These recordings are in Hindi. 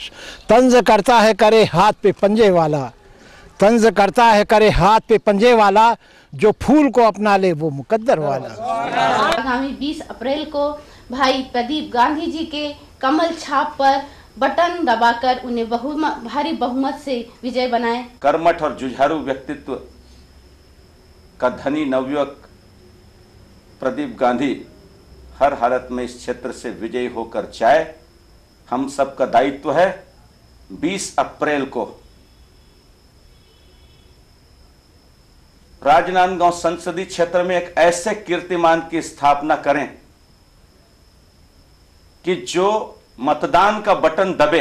तंज करता है करे हाथ पे पंजे वाला, तंज करता है करे हाथ पे पंजे वाला, जो फूल को अपना ले वो मुकद्दर वाला। आगामी 20 अप्रैल को भाई प्रदीप गांधी जी के कमल छाप पर बटन दबाकर उन्हें भारी बहुमत से विजय बनाएं। कर्मठ और जुझारू व्यक्तित्व का धनी नवयुवक प्रदीप गांधी हर हालत में इस क्षेत्र से विजयी होकर जाए। हम सबका दायित्व है 20 अप्रैल को राजनांदगांव संसदीय क्षेत्र में एक ऐसे कीर्तिमान की स्थापना करें कि जो मतदान का बटन दबे,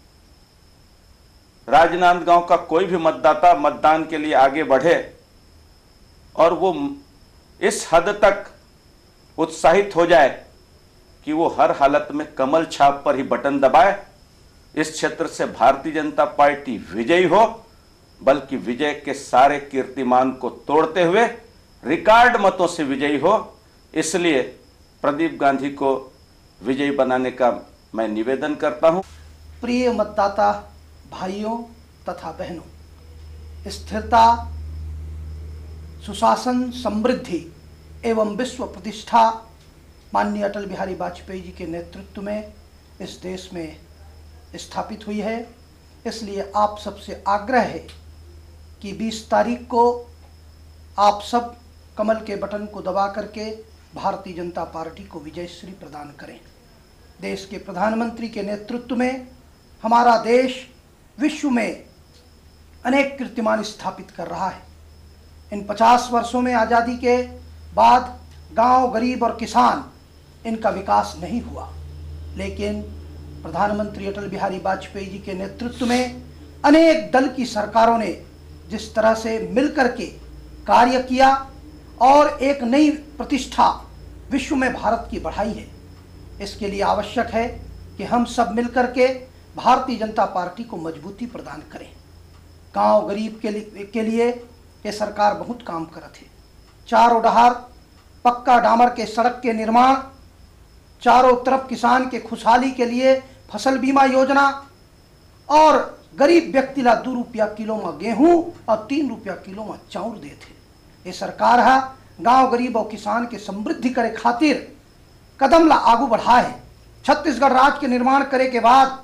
राजनांदगांव का कोई भी मतदाता मतदान के लिए आगे बढ़े और वो इस हद तक उत्साहित हो जाए कि वो हर हालत में कमल छाप पर ही बटन दबाए। इस क्षेत्र से भारतीय जनता पार्टी विजयी हो, बल्कि विजय के सारे कीर्तिमान को तोड़ते हुए रिकॉर्ड मतों से विजयी हो। इसलिए प्रदीप गांधी को विजयी बनाने का मैं निवेदन करता हूं। प्रिय मतदाता भाइयों तथा बहनों, स्थिरता, सुशासन, समृद्धि एवं विश्व प्रतिष्ठा माननीय अटल बिहारी वाजपेयी जी के नेतृत्व में इस देश में स्थापित हुई है। इसलिए आप सबसे आग्रह है कि 20 तारीख को आप सब कमल के बटन को दबा करके भारतीय जनता पार्टी को विजयश्री प्रदान करें। देश के प्रधानमंत्री के नेतृत्व में हमारा देश विश्व में अनेक कीर्तिमान स्थापित कर रहा है। इन 50 वर्षों में आज़ादी के बाद गांव, गरीब और किसान इनका विकास नहीं हुआ, लेकिन प्रधानमंत्री अटल बिहारी वाजपेयी जी के नेतृत्व में अनेक दल की सरकारों ने जिस तरह से मिलकर के कार्य किया और एक नई प्रतिष्ठा विश्व में भारत की बढ़ाई है, इसके लिए आवश्यक है कि हम सब मिलकर के भारतीय जनता पार्टी को मजबूती प्रदान करें। गांव गरीब के लिए ये सरकार बहुत काम करत है। चारों डहार पक्का डामर के सड़क के निर्माण, चारों तरफ किसान के खुशहाली के लिए फसल बीमा योजना और गरीब व्यक्ति ला 2 रुपया किलो में गेहूं और 3 रुपया किलो में चाउर देते। ये सरकार है गांव गरीब और किसान के समृद्धि करे खातिर कदम ला आगू बढ़ा है। छत्तीसगढ़ राज्य के निर्माण करे के बाद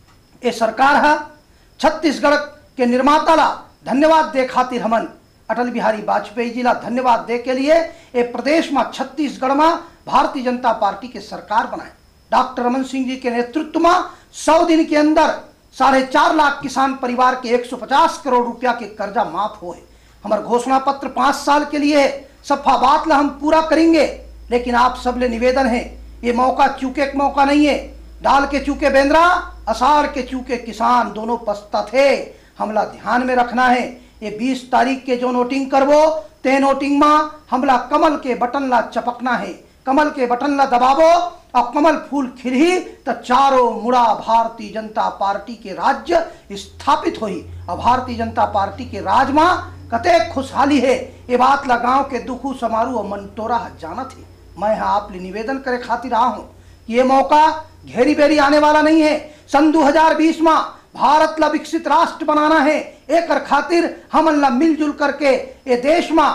ये सरकार है छत्तीसगढ़ के निर्माता ला धन्यवाद दे खातिर हमन अटल बिहारी वाजपेयी जी ला धन्यवाद दे के लिए ये प्रदेश में छत्तीसगढ़ में भारतीय जनता पार्टी के सरकार बनाए। डॉक्टर रमन सिंह जी के नेतृत्व में 100 दिन के अंदर 4.5 लाख किसान परिवार के 150 करोड़ रुपया के कर्जा माफ हो है। हमारे घोषणा पत्र 5 साल के लिए सफा बात ला हम पूरा करेंगे, लेकिन आप सब ले निवेदन है, ये मौका चूके का मौका नहीं है। डाल के चूके बेंद्रा, अषाढ़ के चूके किसान, दोनों पछता थे। हमला ध्यान में रखना है, ये 20 तारीख के जो नोटिंग करवो ते नोटिंग में हमला कमल के बटन ला चपकना है। कमल के बटन ला दबावो और कमल फूल खिलही तो चारों मुड़ा भारतीय जनता पार्टी के राज्य स्थापित हुई और भारतीय जनता पार्टी के राज में कते खुशहाली है। ये बात ला गांव के दुखू समारोह और मनटोरा जाना थी। मैं आप ले निवेदन करे खातिर आ हूँ कि ये मौका घेरी बेरी आने वाला नहीं है। सन 2020 में भारत ला विकसित राष्ट्र बनाना है। एक खातिर हमन ला मिलजुल करके ये देश में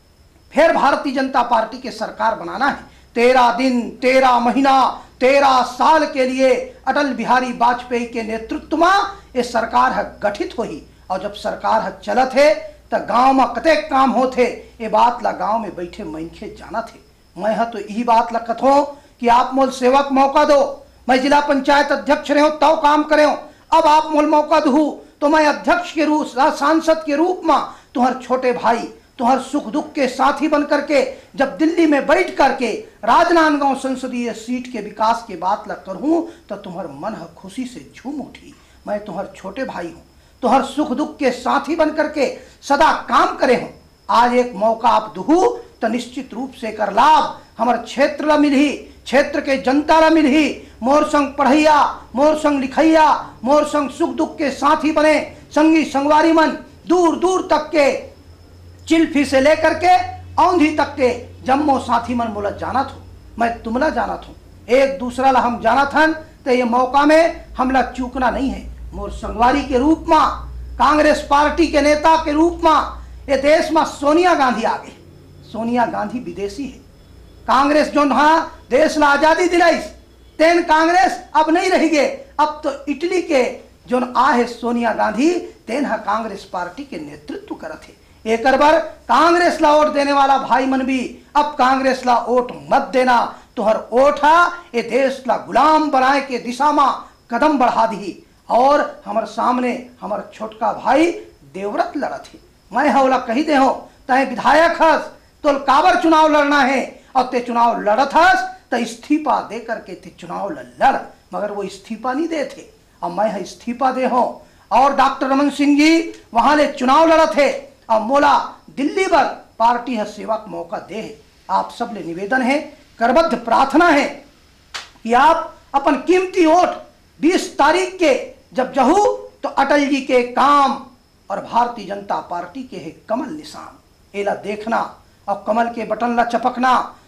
फिर भारतीय जनता पार्टी के सरकार बनाना है। 13 दिन, 13 महीना, 13 साल के लिए अटल बिहारी वाजपेयी के नेतृत्व में ये सरकार है गठित हुई और जब सरकार है चलत है तो गांव में कते काम होते ये बात ला गांव में बैठे मनखे जाना थे। मैं तो यही बात ला कथो कि आप मोल सेवक मौका दो। मैं जिला पंचायत अध्यक्ष रहे तो काम करे, अब आप मोल मौका दू तो मैं अध्यक्ष के रूप, सांसद के रूप में तुम्हारे छोटे भाई, तुम्हारे सुख दुख के साथी बन करके जब दिल्ली में बैठ करके राजनांदगांव संसदीय सीट के विकास के बात ला करूं तो तुम्हारे मन है खुशी से झूम उठी। मैं तुम्हारे छोटे भाई हूं, तुम्हारे सुख दुख के साथी बन करके सदा काम करे हूं। आज एक मौका आप दू तो निश्चित रूप से कर लाभ हमारे क्षेत्र ला मिली, क्षेत्र के जनता ला मिली। मोर संग पढ़ैया, मोर संग लिखैया, मोर संग सुख दुख के साथी बने संगी संगवारी मन दूर दूर तक के चिल्फी से लेकर के औंधी तक के जम्मो साथी मन बोला जाना थो। मैं तुमला जाना थो, एक दूसरा ला हम जाना थन तो ये मौका में हमला चूकना नहीं है। मोर संगवारी के रूप में, कांग्रेस पार्टी के नेता के रूप में ये देश में सोनिया गांधी आ गई। सोनिया गांधी विदेशी है। कांग्रेस जो देश ला आजादी दिलाईस, तेन कांग्रेस अब नहीं रही गे। अब तो इटली के जो आ है सोनिया गांधी, तेन कांग्रेस पार्टी के नेतृत्व करत है। एक बार कांग्रेस ला वोट देने वाला भाई मन भी अब कांग्रेस ला वोट मत देना, तुहर वोट ये देश ला गुलाम बनाए के दिशा में कदम बढ़ा दी। और हमारे सामने हमारा छोटका भाई देवव्रत लड़त है। मैं हवला कही दे हो, तय विधायक हस, तो काबर चुनाव लड़ना है, और ते चुनाव लड़त हस तो इस्तीफा दे करके ते चुनाव लड़, मगर वो इस्तीफा नहीं दे थे। अब मैं इस्तीफा दे हो। और डॉक्टर रमन सिंह जी वहां ले चुनाव लड़ा थे, अब मोला दिल्ली पर पार्टी है सेवा का मौका दे। आप सब ले निवेदन है, करबद्ध प्रार्थना है कि आप अपन कीमती वोट 20 तारीख के जब जहू तो अटल जी के काम और भारतीय जनता पार्टी के है कमल निशान एला देखना, और कमल के बटन ला चपकना।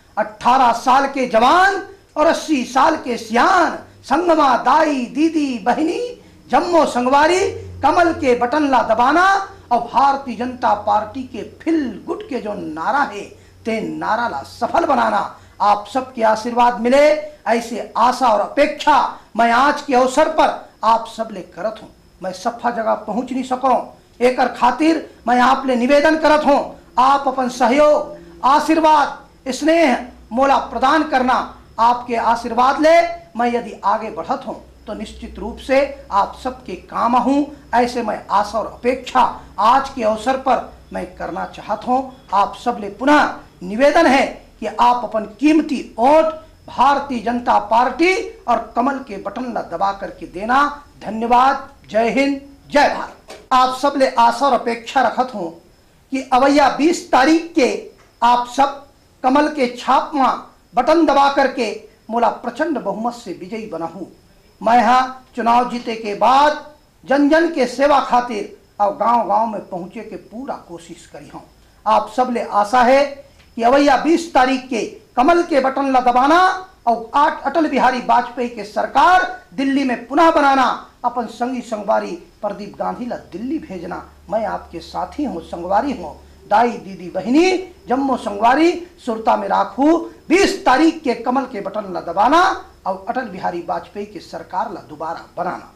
18 साल के जवान और 80 साल के सियान, संगमा दाई दीदी बहनी जम्मो संगवारी, कमल के बटन ला दबाना और भारतीय जनता पार्टी के फिल गुट के जो नारा है ते नारा ला सफल बनाना। आप सबके आशीर्वाद मिले ऐसे आशा और अपेक्षा मैं आज के अवसर पर आप सब ले करत हूं। मैं सफा जगह पहुंच नहीं सको, एक खातिर मैं आप ले निवेदन करत हूं। आप अपन सहयोग, आशीर्वाद, स्नेह मोला प्रदान करना। आपके आशीर्वाद ले मैं यदि आगे बढ़त हूं तो निश्चित रूप से आप सबके काम हूं। ऐसे मैं आशा और अपेक्षा आज के अवसर पर मैं करना चाहता हूं। आप सब ले पुनः निवेदन है कि आप अपन कीमती वोट भारतीय जनता पार्टी और कमल के बटन ला दबा करके देना। धन्यवाद। जय हिंद, जय भारत। आप सब ले आशा और अपेक्षा रखत हूं कि अवैया 20 तारीख के आप सब कमल के छाप में बटन दबा करके मोला प्रचंड बहुमत से विजयी बना हूं। मैं यहाँ चुनाव जीते के बाद जन जन के सेवा खातिर और गांव गांव में पहुंचे के पूरा कोशिश करी हूं। आप सब ले आशा है कि अवैया 20 तारीख के कमल के बटन ला दबाना और 8 अटल बिहारी वाजपेयी के सरकार दिल्ली में पुनः बनाना। अपन संगी संगवारी प्रदीप गांधी ला दिल्ली भेजना। मैं आपके साथी हूँ, संगवारी हूँ। दाई दीदी बहनी जम्मो संगवारी सुरता में राखू। 20 तारीख के कमल के बटन ला दबाना और अटल बिहारी वाजपेयी के सरकार ला दोबारा बनाना।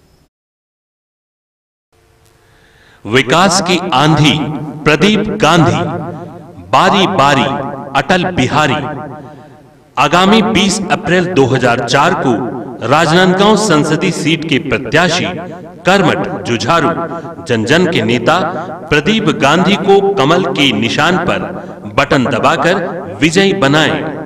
विकास की आंधी प्रदीप गांधी, बारी बारी अटल बिहारी। आगामी 20 अप्रैल 2004 को राजनांदगांव संसदीय सीट के प्रत्याशी, कर्मठ, जुझारू, जन जन के नेता प्रदीप गांधी को कमल के निशान पर बटन दबाकर विजयी बनाएं।